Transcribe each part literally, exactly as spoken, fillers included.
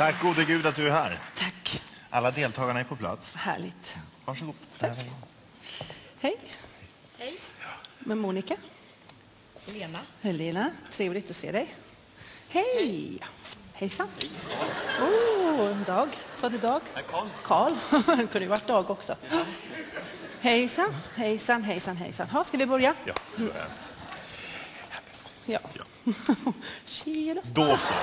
Tack gode Gud att du är här. Tack. Alla deltagarna är på plats. Härligt. Varsågod. Tack. Hej. Hej. Med Monica. Lena. Helena, trevligt att se dig. Hej. Hejsan. Oh, Dag. Sa du Dag? Karl. Karl. Det kunde ju varit Dag också. Hejsan, hejsan, hejsan, hejsan. Ha, ska vi börja? Ja. Ja. Tjena. Då så.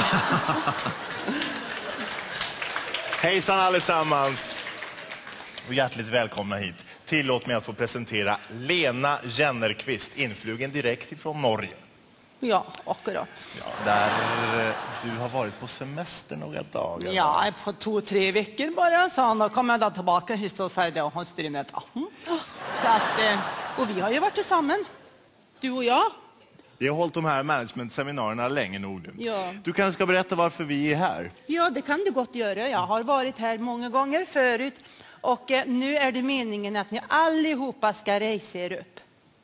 Hejsan allesammans. Och hjärtligt välkomna hit. Tillåt mig att få presentera Lena Jennerqvist, influgen direkt ifrån Norge. Ja, akkurat. Ja, där du har varit på semester några dagar. Ja, på två, tre veckor bara. Så han, då kommer jag då tillbaka hit och säger det och han styr med. Så att, och vi har ju varit tillsammans, du och jag. Vi har hållit de här managementseminarierna länge nog nu. Ja. Du kanske ska berätta varför vi är här. Ja, det kan du gott göra. Jag har varit här många gånger förut. Och eh, nu är det meningen att ni allihopa ska resa er upp.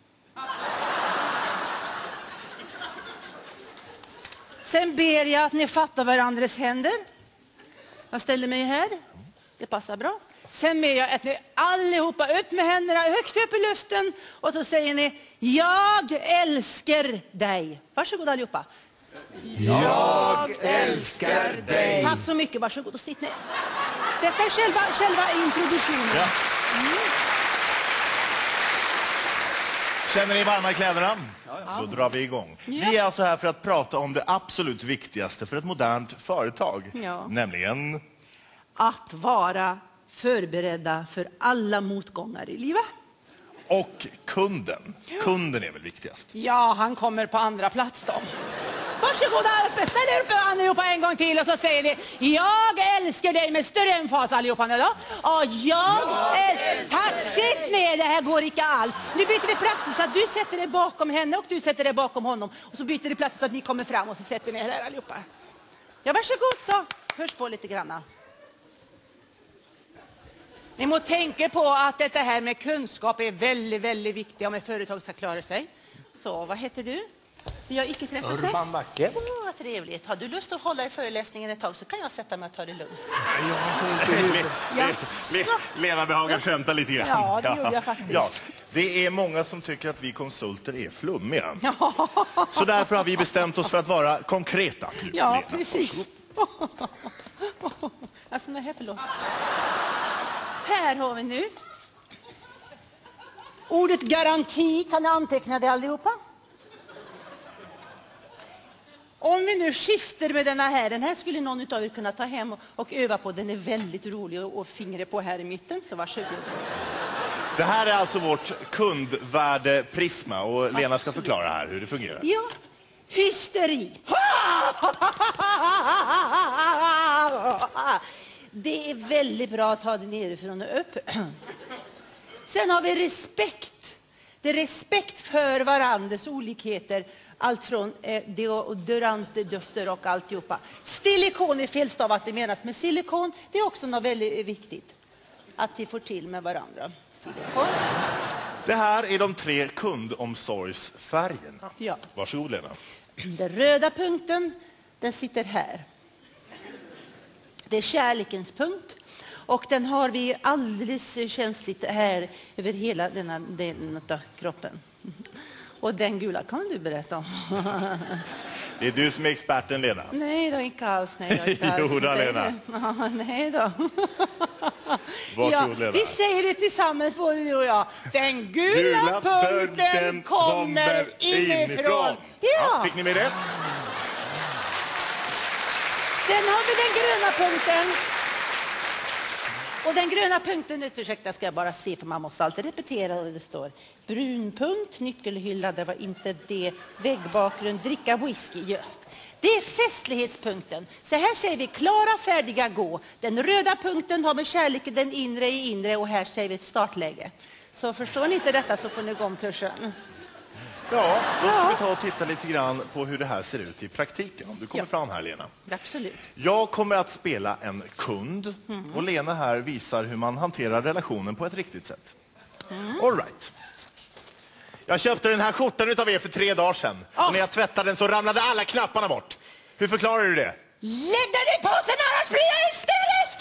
Sen ber jag att ni fattar varandras händer. Jag ställer mig här. Det passar bra. Sen ber jag att ni allihopa upp med händerna högt upp i luften. Och så säger ni, jag älskar dig. Varsågod allihopa. Jag älskar dig. Tack så mycket, varsågod och sitt ner. Detta är själva, själva introduktionen. Ja. Mm. Känner ni varma i kläderna? Ja, ja. Då drar vi igång. Ja. Vi är alltså här för att prata om det absolut viktigaste för ett modernt företag. Ja. Nämligen? Att vara förberedda för alla motgångar i livet. Och kunden. Kunden är väl viktigast? Ja, han kommer på andra plats då. Varsågod allihopa, ställ er upp allihopa en gång till och så säger ni, jag älskar dig med större emfas allihopa nu då. Och jag, jag älskar... Tack, sitt ner, det här går inte alls. Nu byter vi plats så att du sätter dig bakom henne och du sätter dig bakom honom. Och så byter vi plats så att ni kommer fram och så sätter ni er här allihopa. Ja, varsågod så. Hörs på lite granna. Ni må tänka på att detta här med kunskap är väldigt, väldigt viktigt om ett företag ska klara sig. Så, vad heter du? Vi har icke träffats dig. Urban Backe. Åh, vad trevligt. Har du lust att hålla i föreläsningen ett tag så kan jag sätta mig och ta det lugnt. Ja, Le, Lena behagar skämta lite grann. Ja, det gjorde jag faktiskt. Ja, det är många som tycker att vi konsulter är flummiga. Ja. Så därför har vi bestämt oss för att vara konkreta. Ja, Lena. precis. Alltså, nej, förlåt. Här har vi nu. Ordet garanti, kan ni anteckna det allihopa? Om vi nu skiftar med denna här, den här skulle någon av er kunna ta hem och, och öva på. Den är väldigt rolig och, och fingra på här i mitten, så varsågod. Det här är alltså vårt kundvärdeprisma och Lena ska förklara här hur det fungerar. Ja, hysteri. Det är väldigt bra att ta det nerifrån och upp. Sen har vi respekt. Det är respekt för varandras olikheter. Allt från eh, deodoranter, dofter och alltihopa. Silikon är felstavat, det menas med silikon. Det är också något väldigt viktigt. Att vi får till med varandra. Silikon. Det här är de tre kundomsorgsfärgerna. Ja. Varsågod Lena. Den röda punkten, den sitter här. Det är kärlekens punkt. Och den har vi alldeles känsligt här över hela denna delen av kroppen. Och den gula kan du berätta om. Det är du som är experten, Lena. Nej då, inte alls. Nej då, inte alls. Jo då, Lena. Nej då. Varsågod, ja, Lena. vi säger det tillsammans, både du och jag. Den gula, gula punkten, punkten kommer inifrån. inifrån. Ja. Ja, fick ni med det? Sen har vi den gröna punkten. Och den gröna punkten, ursäkta, ska jag bara se för man måste alltid repetera vad det står. Brunpunkt, nyckelhylla, det var inte det. Väggbakgrund, dricka whisky, just. Det är festlighetspunkten. Så här säger vi klara, färdiga, gå. Den röda punkten har med kärleken den inre i inre och här säger vi ett startläge. Så förstår ni inte detta så får ni gå om kursen. Ja, då ska vi ta och titta lite grann på hur det här ser ut i praktiken. Om du kommer Ja. fram här, Lena. Absolut. Jag kommer att spela en kund mm. och Lena här visar hur man hanterar relationen på ett riktigt sätt. Mm. All right. Jag köpte den här skjortan utav er för tre dagar sedan. Oh. Och när jag tvättade den så ramlade alla knapparna bort. Hur förklarar du det? Lägg den i påsen annars blir jag hysterisk!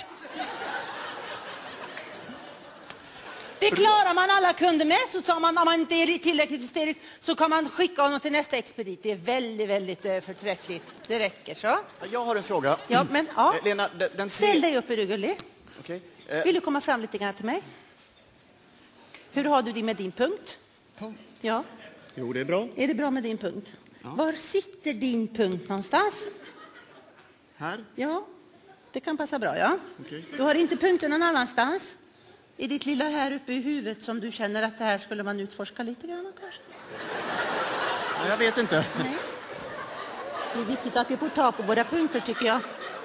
Det klarar man alla kunder med, så tar man, om man inte är tillräckligt hysterisk så kan man skicka honom till nästa expedit. Det är väldigt, väldigt eh, förträffligt. Det räcker så. Jag har en fråga. Ja, men ja. Eh, Lena, den, den tre... Ställ dig upp, är du gullig? Okej. Eh, Vill du komma fram lite grann till mig? Hur har du det med din punkt? punkt. Ja. Jo, det är bra. Är det bra med din punkt? Ja. Var sitter din punkt någonstans? Här? Ja, det kan passa bra, ja. Okej. Du har inte punkten någon annanstans? I ditt lilla här uppe i huvudet som du känner att det här skulle man utforska lite grann kanske? Ja, jag vet inte. Nej. Det är viktigt att vi får ta på våra punkter tycker jag.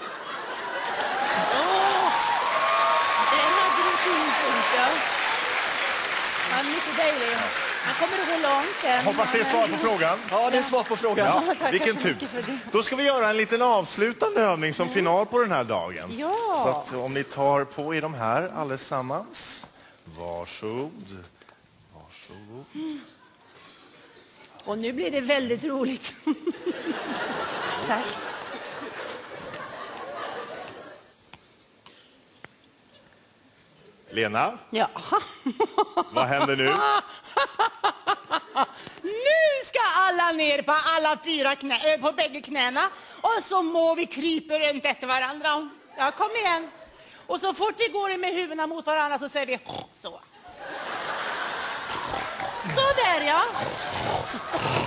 Åh! Den hade du fin punkt, ja. Han är mycket dejlig. Han kommer att gå långt. Den. Hoppas det är svar på frågan. Ja, det är svar på frågan. Ja, Ja, tack vilken så tur. mycket för det. Då ska vi göra en liten avslutande övning som final på den här dagen. Ja. Så att om ni tar på er de här allesammans. Varsågod. Varsågod. Mm. Och nu blir det väldigt roligt. Tack. Lena, Ja. vad händer nu? Nu ska alla ner på alla fyra knä, på bägge knäna. Och så må vi krypa runt efter varandra. Ja, kom igen. Och så fort vi går med huvudena mot varandra så säger vi så. Så där, ja.